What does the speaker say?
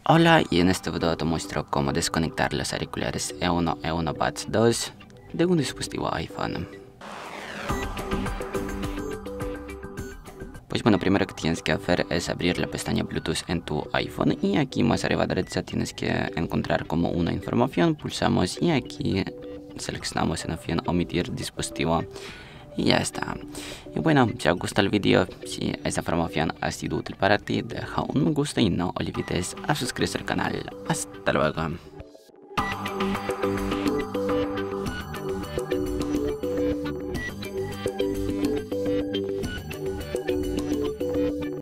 Hola, y en este video te muestro cómo desconectar los auriculares E1 E1 Buds 2 de un dispositivo iPhone. Pues bueno, primero que tienes que hacer es abrir la pestaña Bluetooth en tu iPhone y aquí más arriba a derecha tienes que encontrar como una información, pulsamos y aquí seleccionamos en opción omitir dispositivo y ya está. Y bueno, si os gusta el vídeo, si esta información ha sido útil para ti, deja un me gusta y no olvides a suscribirte al canal. Hasta luego.